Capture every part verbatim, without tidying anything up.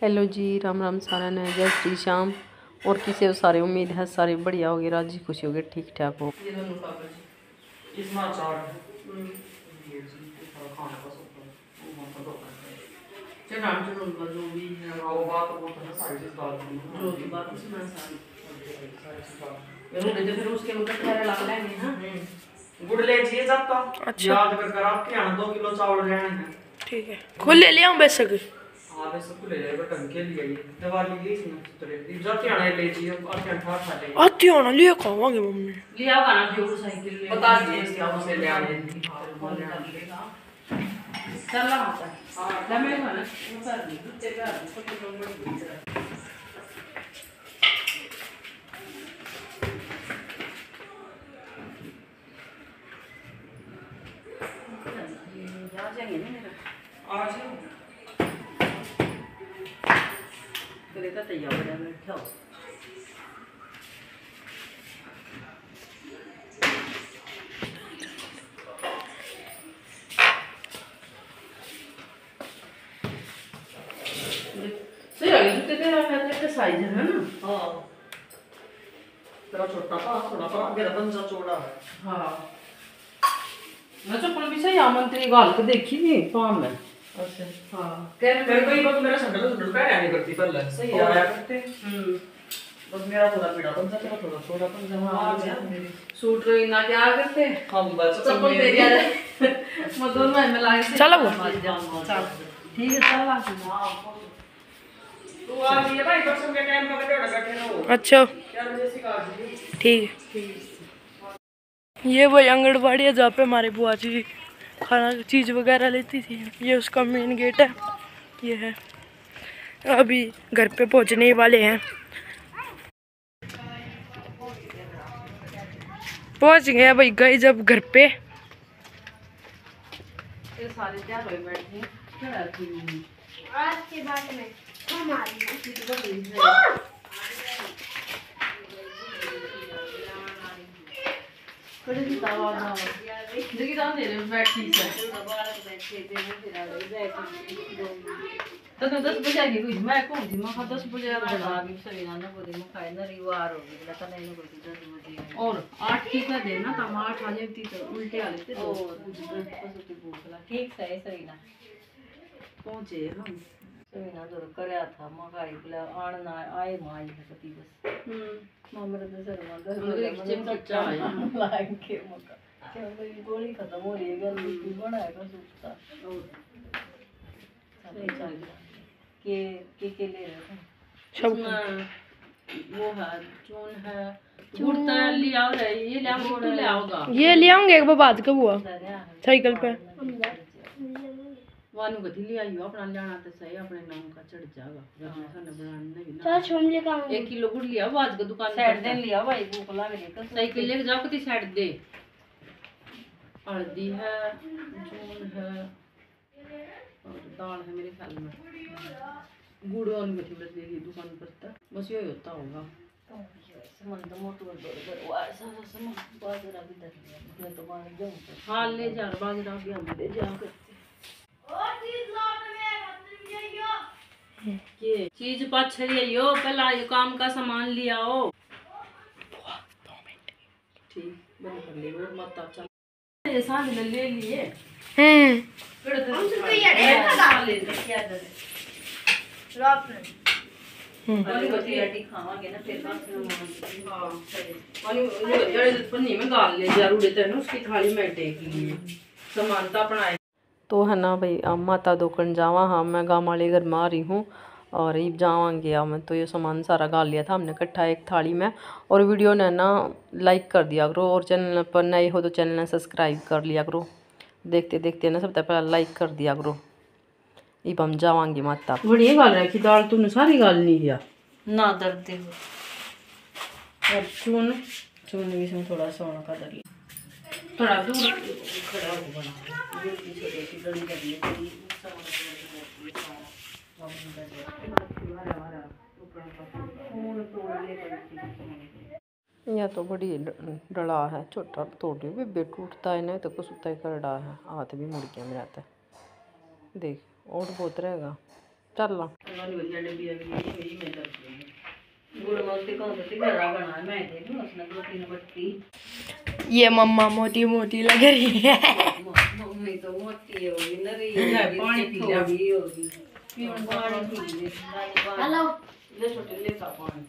Hello जी, राम राम सारा ने, जय श्री श्याम। और किसी सारे उम्मीद है सारे बढ़िया हो गए, राजी खुशी हो गए, ठीक ठाक हो। गुड़ ले चाहिए जाता। अच्छा। याद कर कर आपके यहाँ दो किलो चावल लेने हैं। ठीक है, खुद ले लिया हूँ बेशक। हाँ बेशक खुद ले जाएगा, टंग के लिए दवा ली गई इसमें तो जाते आना ले चाहिए आपके यहाँ खा ले आते आना लिया खावांगे मम्मी लिया गाना जो साइकिल ले बता दीजिए क्या उसे ले आने चल रहा होता है। हां दमे खाना उतर दी कुत्ते पे आ कुत्ते को बड़ी बड़ी आ जाएंगे ना मेरा आ जाओ करे तो तैयार हो जाए खाओ सही है जूते तेरा कहते हैं साइज है ना। हां तेरा छोटा था थोड़ा सा मेरा पंजा चौड़ा है। हां मैं चप्पल भी सही आमंत्री गाल के देखी थी फार्म में। अच्छा हां कह रहे कोई बात मेरा संडल संडल पहन नहीं करती पहले सही आया करते। हम्म बस मेरा थोड़ा पीड़ा पंजा तेरा थोड़ा छोटा पंजा। हां मेरी सूट रो ना क्या करते हम बस चप्पल दे दिया मैं दोनों में ला के चलो चल ठीक है चल ला तू आ गई है भाई परसों के टाइम में बैठे रहो। अच्छा चार बजे से आ जाइए। ठीक है ये वही आंगनबाड़ी है जहाँ पे हमारे बुआ जी खाना चीज़ वगैरह लेती थी। ये उसका मेन गेट है। ये है अभी घर पे पहुँचने वाले हैं। पहुँच गए भाई गए जब घर पे आज के बाद में हमारी कड़ी की तावा ना देखी दान दे रहे बैठी से तो तो दस बजे की कुछ मैं कौन थी मैं दस बजे बना भी सही ना को दे मैं खाए ना रिवार हो गई लता नहीं को दस बजे और आठ की का देना तो आठ आ जाती तो उल्टे आ लेते तो कुछ दस बजे भूख लगा ठीक सही सही ना पहुंचे हम सही ना तो करया था मगाई बोला आना आए माई है कति बस हम्म मामरे तो सर मां दस चिमटा चाय लाइन के मका क्या मेरी गोली खत्म हो रही है गर्मी बनाया का सूखता और सही चल के के के ले रहे सब वो है चून है चूड़ता ले आओ रे ये ले आओ तो ले आओगा ये ले आऊंगे एक बार बाद कब हुआ साइकिल पे वानु गति ले आइयो अपना जाना तो सही अपने नाम का चढ़ जाएगा खाना बनाने भी ना चल छोम ले का एक किलो गुड़ लिया आज के दुकान साइड दे लिया भाई भूख लग रही है साइकिल लेके जाओ कति साइड दे हल्दी है चून है और दाल है मेरे ख्याल में गुड़ और मीठी मिर्च लेगी दुकान पर बस यही होता होगा सामान तो मोटू बड़े बड़े सारा सामान बाजरा भी दे दिया मैं तो बाहर जाऊं हां ले जा बाजरा भी हम ले जा करते और चीज लौट में मंदिर में जाइयो के चीज पाछे लियो पहला ये काम का सामान ले आओ दो मिनट ठीक बंद कर ले और मत चल ये सांझ में ले लिए हैं हम तो ये डेढ़ डाल ले क्या दे रात में हम्म वाली बती रोटी खावांगे ना फिर बात में हां वाली जड़े पन्नी में डाल ले जरूर देते हैं उसकी थाली में टेक लिए सामान तो अपना तो है ना भाई अब माता दोकन जावा। हाँ मैं गाँव वाले घर में आ रही हूँ और ये जावांगे अब मैं तो ये सामान सारा गाल लिया था हमने इकट्ठा एक थाली में। और वीडियो ने ना लाइक कर दिया करो और चैनल पर नए हो तो चैनल ने सब्सक्राइब कर लिया करो। देखते देखते ना सबसे पहले लाइक कर दिया करो। अब हम जावांगे माता बढ़िया गाल रखी दाल तूने सारी गाल नहीं लिया ना दर्द दे और चून चून भी इसमें थोड़ा सोना का दर थोड़ा दूर खड़ा हो बना दूर की छोटी सी डंडी कर ली थी यह तो बड़ी डला है छोटा तोड़ी भी बे टूटता है नहीं तो कुछ उतना कर डा है हाथ भी मुड़ गया मेरा तो देख और बहुत रहेगा चल ला वाली बढ़िया डब्बी है यही मैं करती हूँ गुड़ मोती कौन सी घरा बना है मैं देखूँ उसने दो तीन बट्टी ये मम्मा मोटी मोटी लग रही है। मम्मी तो मोटी होगी ना रही पानी पी जा भी होगी पीवन पानी पी ले हेलो ले छोटे ले का पानी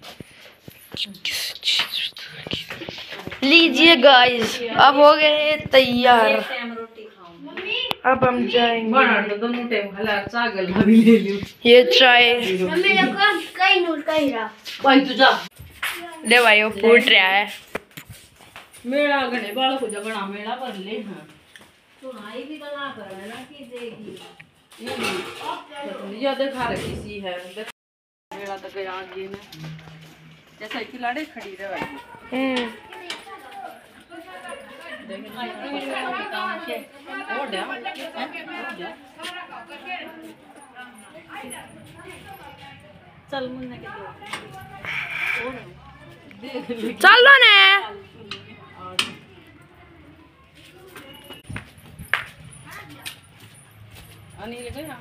लीजिए गाइस, अब हो गए तैयार। रोटी खाऊंगी अब हम जाएंगे। बना तो दोनों टाइम हला चागल भी ले लियो ये चाय मम्मी देखो कहीं नूर कहीं रहा भाई तू जा ले भाई, वो फूट रहा है। मेला गने बाल को जगना मेला पर ले हां सुनाई भी गला कर है ना कि देखी ये देखा रखी सी है मेला तक आ गई ना जैसा खिलाड़ी खड़ी रहे हम्म चल मुन्ने के चलो ने अनिल गया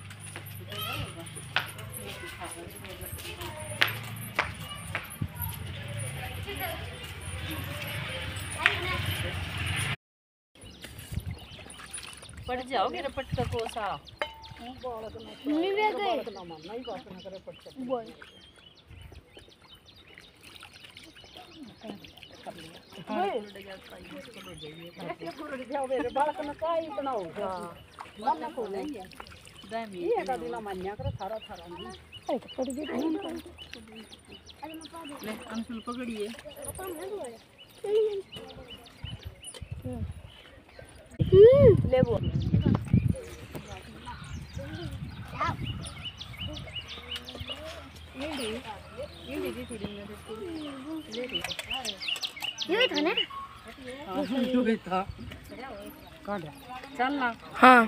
पड़ जाओगे रपट का कोसा मम्मी भी गए बोल अंशुल पकड़िए ले वो ये था ना चलना हाँ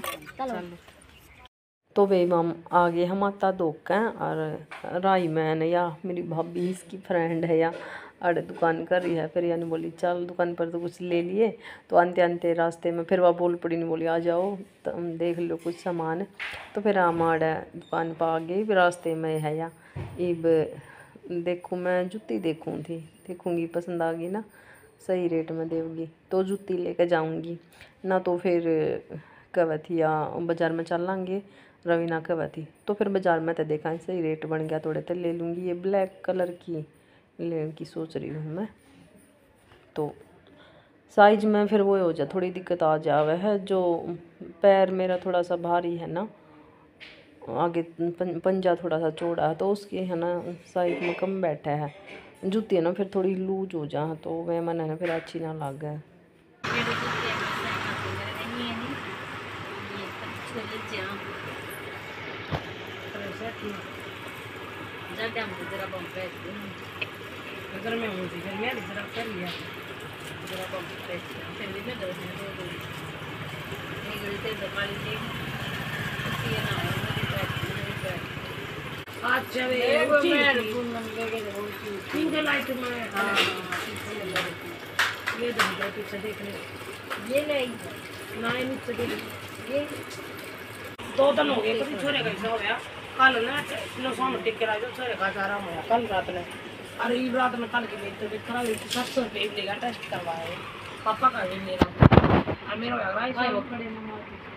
तो वे माम आगे हम आता दोक हैं और राई मैन या मेरी भाभी इसकी फ्रेंड है या अरे दुकान कर रही है। फिर यानी बोली चल दुकान पर तो कुछ ले लिए। तो अंते अंते रास्ते में फिर वह बोल पड़ी नहीं, बोली आ जाओ तो देख लो कुछ सामान। तो फिर हम आड़े दुकान पर आ गई। फिर रास्ते में है या इब देखूँ मैं जूती देखूँ थी देखूँगी पसंद आ गई ना सही रेट में देगी तो जूती लेकर जाऊँगी ना। तो फिर कह थी या बाज़ार में चल लेंगे रवीना कह थी। तो फिर बाज़ार में तो देखा सही रेट बन गया थोड़े तो ले लूँगी। ये ब्लैक कलर की लेने की सोच रही हूँ मैं। तो साइज में फिर वो हो जाए थोड़ी दिक्कत आ जावे है जो पैर मेरा थोड़ा सा भारी है ना आगे पंजा थोड़ा सा चौड़ा है तो उसकी है ना साइज में कम बैठा है जूती है ना फिर थोड़ी लूज हो जा तो वह मन है ना फिर अच्छी ना लग है। अगर मैं हूँ फिर मैं जरा कर लिया जरा बम फिर भी मैं दो दो दो एक गलती दबा ली ये ना अच्छा वे मैं पूनम लेके जाऊंगी तीन लाइट में हां ये दो पीछे देख ले ये ले ना ही नीचे देख ये दो दिन हो गए कभी छोरे कैसा हो गया कल ना नो सोन टिक के राजो छोरे का सारा होया कल रात में अरे ये रात में कल के लिए तो करा ले सात सौ रुपए लेगा टेस्ट करवाए पापा का भी मेरा और मेरा हो रहा है भाई वो खड़े ना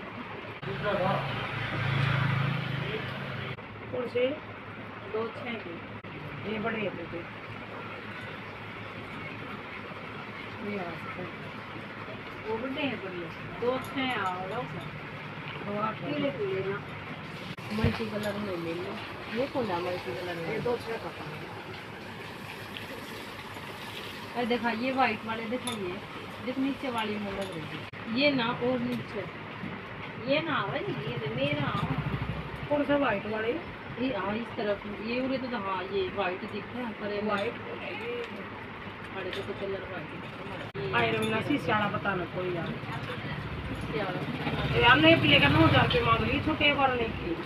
कौन से दो छह के ये बड़े हैं तो ये आ वो बड़े हैं बढ़िया दो छह आओ दो आठ ले लेना मल्टी कलर में ले लो ये कौन है मल्टी कलर में ये दो छह का अरे देखा ये वाइट वाले दिखाइए देख नीचे वाली में लग रही है ये ना और नीचे ये ना आवे ये मेरा कौन सा वाइट वाले ये हाँ इस तरफ ये उरे तो हाँ ये वाइट दिख रहा है पर वाइट अरे तो कलर वाइट आई रवीना शीशाला पता ना कोई यार यार नहीं प्ले करना हो जाके मांग ली छोटे बार नहीं की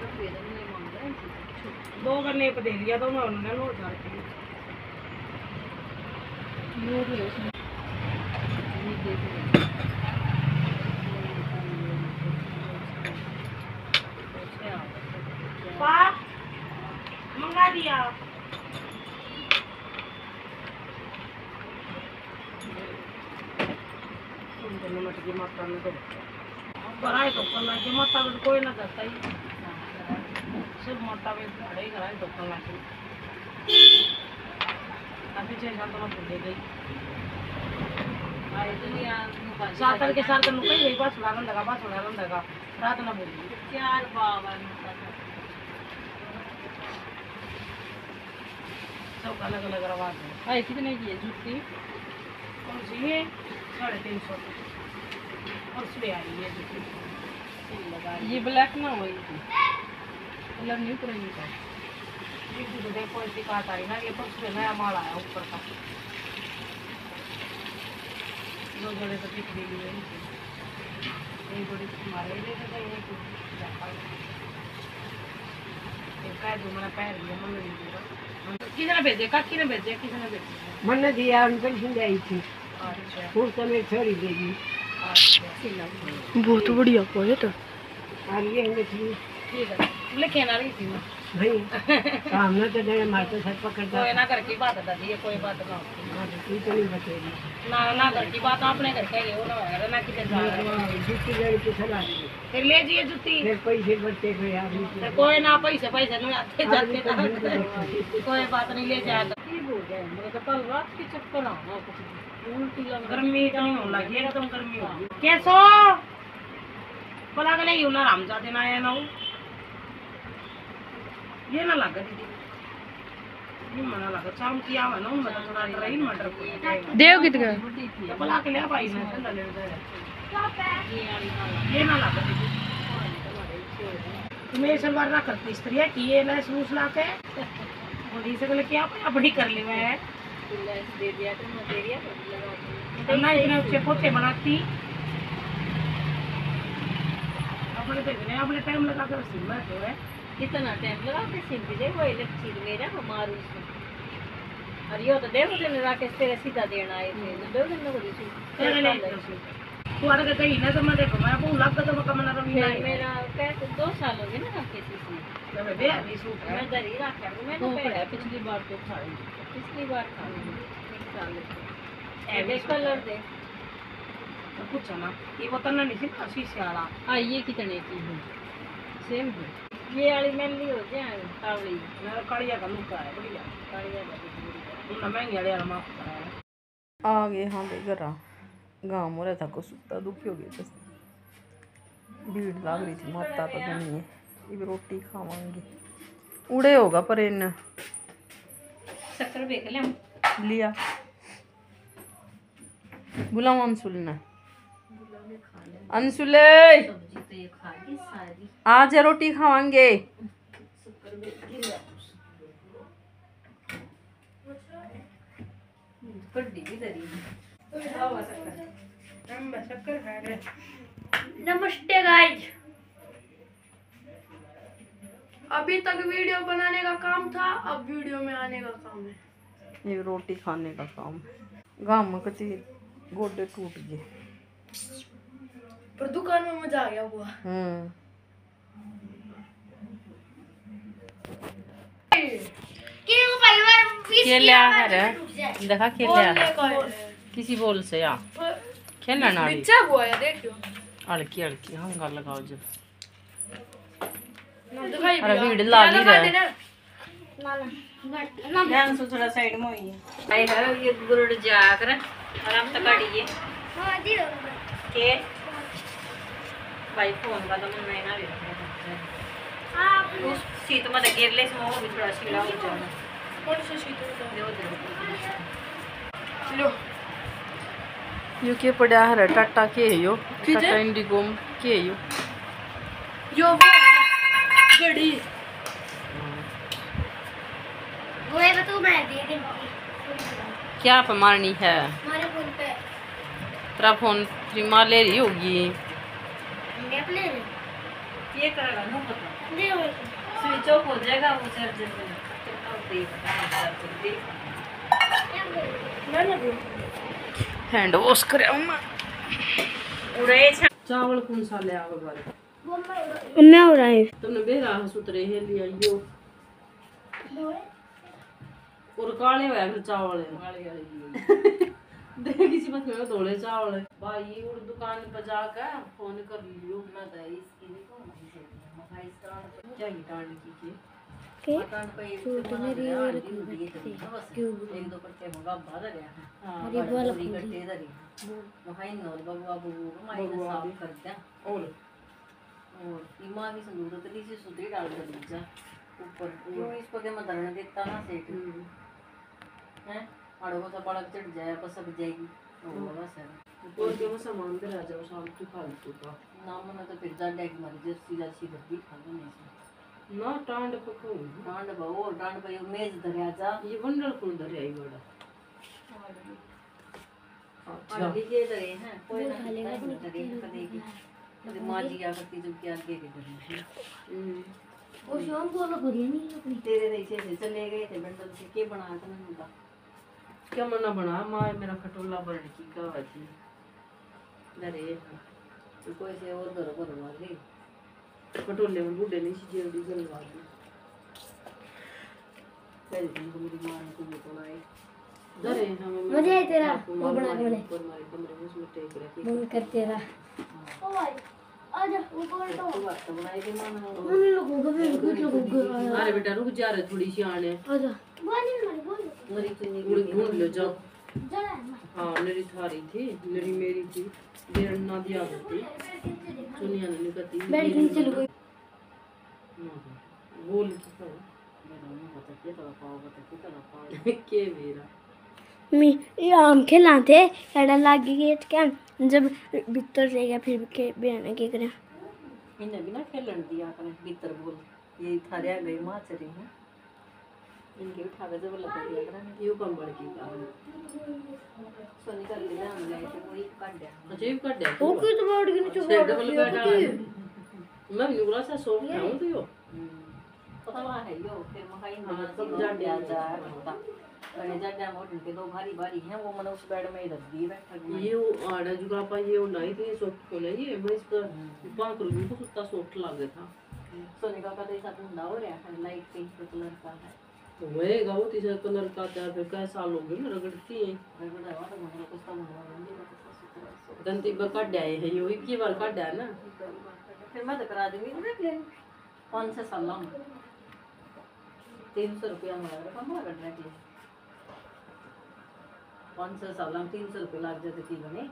दो करने पे दे दिया तो मैं उन्होंने नोट करके ये भी उसमें ये देख पा मंगा दिया। मटकी माता में तो बनाए तो करना की माता में कोई ना करता ही सिर्फ माता में खड़े ही कराए तो करना की अभी छह साल तो मत दे गई सातर के साथ नुकई गई बस उड़ान लगा बस उड़ान लगा रात ना बोली चार बाबा सब अलग अलग आवाज है। अरे कितने की है जूती? कौन सी है? साढ़े तीन सौ और उसमें आई है जूती। ये ब्लैक ना हुई थी कलर नहीं पुरानी का तो देखो ऐसी काट आई ना। ये परसों नया माल आया ऊपर का दो जोड़े तो दिख रही है एक जोड़ी तुम्हारे लिए तो एक एक जो मेरा पैर लिया मन नहीं दिया किसने भेजे काकी ने भेजे किसने भेजे मन ने दिया उन पेंशन आई थी। अच्छा फूल समय छोड़ी देगी। अच्छा बहुत बढ़िया पोएट और ये हमें थी ठीक है लिखे ना रही थी मैं भाई सामने तो जगह मारते सर पकड़ता कोई ना घर की बात दादी ये कोई बात ना तू तो नहीं बचेगी। ना ना घर की बात अपने घर के हो ना है ना किधर जा रहा है जूती लेने की सलाह दी फिर ले जाइए जूती फिर पैसे बच्चे को याद तो कोई ना पैसे पैसे नहीं आते जाते ना कोई बात नहीं ले जाएगा की हो गया मेरे तो कल रात की चक्कर आ रहा उल्टी लग गर्मी नहीं हो लगी एकदम गर्मी हो गई कैसो पला के नहीं ना राम जाते ना है ना ये ना लगा दीदी ये मना लगा शाम की आवा ना मैं थोड़ा ट्रेन मटर को देव कितने तो पला के ले भाई ने ठंडा ले दे ये ना लगा दीदी तुम्हें सलवार ना करती स्त्री है कि ये ना सूस ला के और इसे को लेके आप अपनी कर ले मैं दे दिया तो मैं दे दिया ना इतने अच्छे पोते बनाती अपने तो इतने अपने टाइम लगा कर सिलवा तो है कितना टाइम लगा के सिल दे वो इलेक्ट्रिक मेरा हमारे उसमें और ये तो देखो दिन राकेश तेरे सीधा देना आए थे दो दिन में बोली थी तू आ के कहीं ना तो मैं देखो मैं बहुत लग तो मैं कमना रही नहीं मेरा कैसे दो साल हो गए ना राकेश से जब मैं दे अभी सूट मैं दर ही रखा हूं मैंने पहले पिछली बार तो था पिछली बार था एक साल ऐसे कलर दे तो कुछ ना ये बोतल नहीं थी अच्छी से आला हां ये कितने की है सेम है ये वाली मैंली हो जाए तावड़ी मेरा कालिया का लुक है बढ़िया कालिया का तुम महंगी वाले वाला माफ करा आ गए हाँ भाई घर गाँव में रहता को सुता दुखी हो गई बस भीड़ लग रही थी माता पता नहीं है ये रोटी खावांगे उड़े होगा पर इन शक्कर बेक ले लिया बुलाओ अंशुल ने अंशुले आज रोटी खावांगे नमस्ते गाइज। अभी तक वीडियो बनाने का काम था, अब वीडियो में आने का काम है। ये रोटी खाने का काम गाँव में कति गोडे टूट गए पर दुकान में मजा आ गया हुआ। हम्म क्यों भाई खेलिया है देखा खेलिया किसी बोल से या खेलना ना पिज्जा हुआ है देखियो अड़की अड़की हम गल लगाओ जो दिखाई अरे भीड़ लागी रहे ध्यान से थोड़ा साइड में होइए भाई है ये गुरुड़ जाकर आराम से काटिए हां दी के भाई फोन का तो मन नहीं ना रहा आप उस सीट में गिरले से वो भी थोड़ा सीला हो जाना कौन सी शीट है? दे दे लो यो के पड़ा है टाटा के है यो टाटा इंडिगो के है यो यो वो है, घड़ी वो है तो मैं दे दूंगी। क्या पे मारनी है हमारे फोन पे तेरा फोन फ्री मार ले रही होगी मैं अपने ये करेगा ना पता दे वो स्विच ऑफ हो जाएगा वो चार्जर से अब देख देख ना ना दे हैंड वॉश करे मैं उड़े चावल कौन सा ले आवे बारे वो मैं मैं हो रहा है तुमने बेरा सुतरे है लिया यो काले होया फिर चावल काले वाले देखी सी मत में धोले चावल भाई और दुकान पर जाकर फोन कर लियो। मैं तो इसकी नहीं कहूँ मैं इस तरह चाहिए टांड की के के मकान पे एक सूट से मेरी बना और दिया, की दिए थे, बैठी बस क्यों एक दो पट्टे होगा बाहर गया है हां अरे बोल पूरी कट्टे इधर ही मखाई नौर बगवा बगू माइने साफ कर दिया और और इमा की संदूर तो नीचे सुतरी डाल कर दीजा ऊपर क्यों इस पर के मैं धरने देता ना सेठ हैं आड़ो को सब बड़ा चढ़ जाए बस सब जाएगी और बस है और के सामान दे आ जाओ शाम को फालतू का नाम में तो फिर जा डेग मारी जर्सी जर्सी भरती खाने नहीं से ना टांड पको डांड बहु और डांड पे मेज धरया जा ये बंडल कौन धरे आई बड़ा अच्छा ये धरे हैं कोई ना नहीं धरे कदेगी कदे मां जी आ करती जब क्या आगे के धरे हम्म वो शाम को लोग बढ़िया नहीं अपनी तेरे नीचे से चले गए थे बंडल से के बनाया था मैंने बता क्या मना बना मां मेरा खटोला भरने की गावा थी धरे तो कोई से और घर पर वाली खटोले में बूढ़े नहीं सी जल्दी जलवा दी पहले दिन को मेरी मां ने तुझे बनाई धरे हमें मजा है तेरा आपको वो बना के मालूम है, बने ऊपर हमारे कमरे में उसमें टेक रखी बंद कर तेरा ओ भाई आजा ऊपर तो तो बात तो बनाई थी मां ने उन लोगों को भी कुछ लोगों को अरे बेटा रुक जा रे थोड़ी सी आने आजा बोल नहीं बोल मेरी चुन्नी उड़ ढूंढ लो जाओ जरा हाँ मेरी थारी थी मेरी मेरी थी देर ना दिया करती सुनिया नहीं निकलती बैठ के चलो कोई बोल की कहो बता के तो पाओ बता के तो पाओ के मेरा मी ये आम खिलाते एडा लागी गेट क्या जब भीतर से गया फिर के बहन के करे इन्हें भी ना खेलन दिया करें भीतर बोल ये थारे गई मां चली हैं इनके उठा के जब लगा दिया करें यो कम बड़ की का सोनी कर ले हम ले के वही काट दिया अच्छा ये कर दे वो क्यों तो बोर्ड के नीचे से डबल बेड आ मैं निकला सा सो रहा हूं तो यो पता वहां है यो फिर मकाई हाँ, में सब सब जा जा दिया जा पता अरे जा जा मोट के दो भारी भारी हैं वो मैंने उस बेड में ही रख दी बैठक में ये वो आड़ा जुगा पा ये नहीं थी सोफ को नहीं ये मैं इसका पांच रुपए को सुत्ता सोफ्ट लगे था सोनी का कदे साथ मुंडा हो रहा है लाइट पिंक कलर का है तो मैं गाओ तीसरा कलर का चार फिर कैसा साल हो गए ना रगड़ती है मैं बड़ा वाला मुंडा कुछ तो मुंडा बंदी का सुतरा दंती बका डाए है यो की बार का डाया ना फिर मैं तो करा दूंगी ना प्लेन पाँच छः साल में तीन सौ रुपया हमारा कम कर रहा है पाँच छः साल में तीन सौ रुपये लग जाते की बने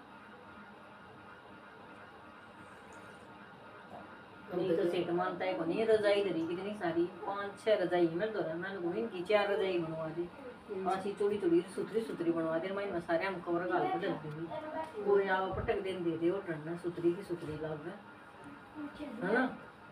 नहीं तो सेठ मानता है को नहीं रजाई धरी कितनी सारी पांच छह रजाई मैं दो मैंने को इनकी चार रजाई बनवा दी पांच ही चौड़ी चौड़ी सुथरी सुथरी बनवा दी मैं सारे हम कवर गाल के डल दूंगी वो या पटक देन दे दे और ठंडा सुथरी की सुथरी लाग है ना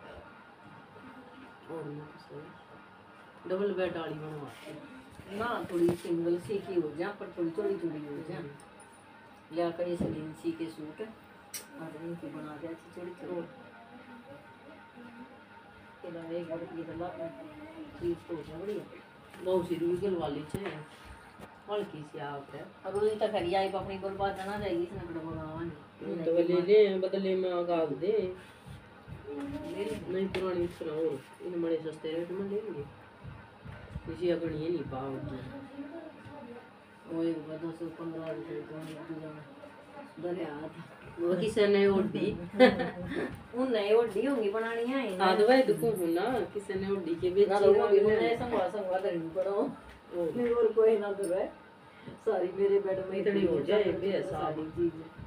और ना सही डबल बेड वाली बनवा ना थोड़ी सिंगल सी की हो जा पर थोड़ी चौड़ी चौड़ी हो जा लिया कर ये सलीन सी के सूट और इनकी बना दे अच्छी चौड़ी चौड़ी केला एक बार की दला चीज तो हो बढ़िया बहुत सी रुई गल वाली छे हल्की सी आप है और उसी तक हरिया आई अपनी बर्बाद ना जाएगी इसने कड़ा बनावा तो ले ले बदले में आगा दे नहीं पुरानी तरह और इन बड़े सस्ते रेट में लेंगे किसी अगणी ये नहीं पाओगे वो एक बार दो सौ पंद्रह रुपये तो एक दो दरिया था वो किसी ने ओढ़ी उन नए ओढ़ी होंगी बनानी है हाँ तो भाई दुखों हो ना किसी ने ओढ़ी के बेची ना तो वो भी उन्हें संगवा संगवा धरनी पड़ो ओ मेरे और कोई ना धरे सारी मेरे बेड में इतनी हो जाए बे सारी चीज